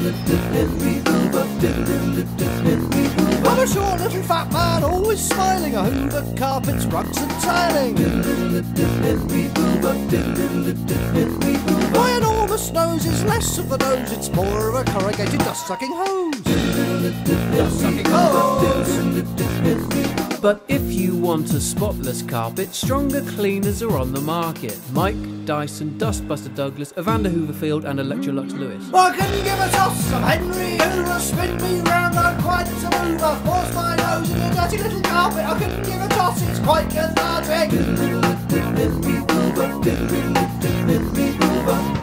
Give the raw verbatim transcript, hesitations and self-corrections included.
I'm a short little fat man, always smiling, a Hoover carpets, rugs and tiling. My enormous nose is less of the nose, it's more of a corrugated dust-sucking hose. Dust-sucking hose. But if you want a spotless carpet, stronger cleaners are on the market. Mike, Dyson, Dustbuster Douglas, Evander Hooverfield and Electrolux Lewis. I couldn't give a toss of Henry Hoover, spin me round like quite a mover, force my nose in a dirty little carpet. I couldn't give a toss, it's quite cathartic. Henry Hoover, Henry Hoover, Henry Hoover.